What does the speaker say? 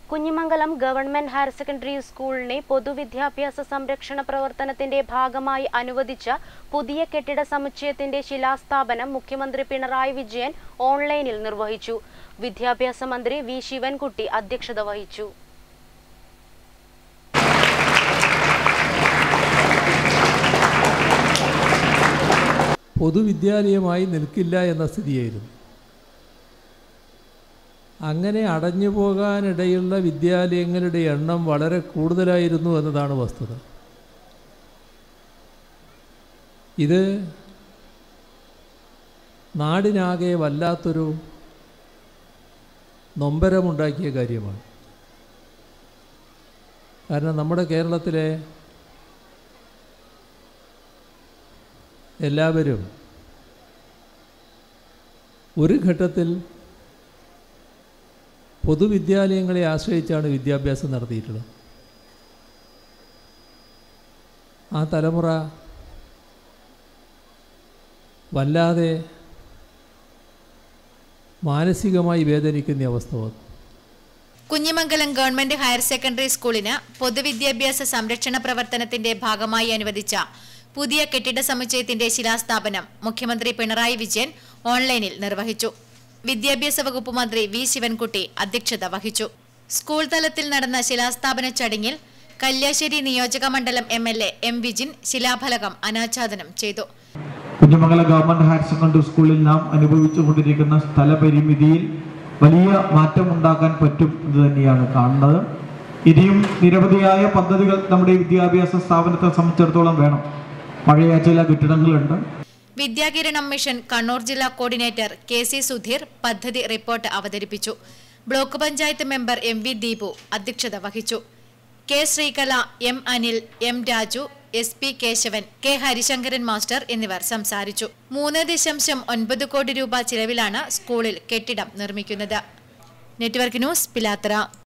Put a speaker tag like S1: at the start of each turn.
S1: Kunhimangalam government higher secondary സ്കൂളിനെ പൊതുവിദ്യാഭ്യാസ സംരക്ഷണ പ്രവർത്തനത്തിന്റെ ഭാഗമായി അനുവദിച്ച പുതിയ കെട്ടിട സമുച്ചയത്തിന്റെ ശിലാസ്ഥാപനം മുഖ്യമന്ത്രി പിണറായി വിജയൻ ഓൺലൈനിൽ നിർവഹിച്ചു. വിദ്യാഭ്യാസ മന്ത്രി വി ശിവൻകുട്ടി അധ്യക്ഷത വഹിച്ചു.
S2: പൊതുവിദ്യാലയമായി നിൽക്കില്ല എന്ന സ്ഥിതിയായിരുന്നു. അങ്ങനെ അടഞ്ഞു പോകാനിടയുള്ള വിദ്യാലയങ്ങളുടെ എണ്ണം വളരെ കൂടുതലായിരുന്നു എന്നതാണ് വസ്തുത. ഇത് നാടിനാകെ വല്ലാത്തൊരു നൊമ്പരമുണ്ടാക്കിയ കാര്യമാണ്. കാരണം നമ്മുടെ കേരളത്തിലെ എല്ലാവരും ഒരു ഘട്ടത്തിൽ പൊതുവിദ്യാലയങ്ങളെ ആശ്രയിച്ചാണ് വിദ്യാഭ്യാസം നടത്തിയിട്ടുള്ളത്. ആ തലമുറ വല്ലാതെ മാനസികമായി വേദനിക്കുന്ന അവസ്ഥ വന്നു.
S3: കുഞ്ഞിമംഗലം ഗവൺമെന്റ് ഹയർ സെക്കൻഡറി സ്കൂളിന് പൊതുവിദ്യാഭ്യാസ സംരക്ഷണ പ്രവർത്തനത്തിന്റെ ഭാഗമായി അനുവദിച്ച പുതിയ കെട്ടിട സമുച്ചയത്തിന്റെ ശിലാസ്ഥാപനം മുഖ്യമന്ത്രി പിണറായി വിജയൻ ഓൺലൈനിൽ നിർവഹിച്ചു. വിദ്യാഭ്യാസ വകുപ്പ് മന്ത്രി വി ശിവൻകുട്ടി അധ്യക്ഷത വഹിച്ചു. സ്കൂൾ തലത്തിൽ നടന്ന ശിലാസ്ഥാപന ചടങ്ങിൽ കല്യാശ്ശേരി നിയോജക മണ്ഡലം MLA M വിജിൻ ശിലാഫലകം അനാച്ഛാദനം ചെയ്തു.
S4: കുഞ്ഞിമംഗലം ഗവൺമെന്റ് ഹയർ സെക്കൻഡറി സ്കൂളിൽ നാം അനുഭവിച്ചുകൊണ്ടിരിക്കുന്ന സ്ഥലപരിമിതിയിൽ വലിയ മാറ്റമുണ്ടാക്കാൻ പറ്റും എന്ന് തന്നെയാണ് കാണുന്നത്. ഇനിയും നിരവധിയായ പദ്ധതികൾ നമ്മുടെ വിദ്യാഭ്യാസ സ്ഥാപനത്തെ സംബന്ധിച്ചിടത്തോളം വേണം. പഴയ ചില കെട്ടിടങ്ങളുണ്ട്.
S3: വിദ്യാകിരണം മിഷൻ കണ്ണൂർ ജില്ലാ കോർഡിനേറ്റർ KC സുധീർ പദ്ധതി റിപ്പോർട്ട് അവതരിപ്പിച്ചു. Block panchayat member MV Deepu അധ്യക്ഷത വഹിച്ചു. K Sreekala, M Anil, M Raju, SP Kesavan, K Harisankaran master എന്നിവർ സംസാരിച്ചു. 3.9 കോടി രൂപ ചിലവിലാണ് സ്കൂളിൽ കെട്ടിടം നിർമ്മിക്കുന്നത്. Network news, Pilathara.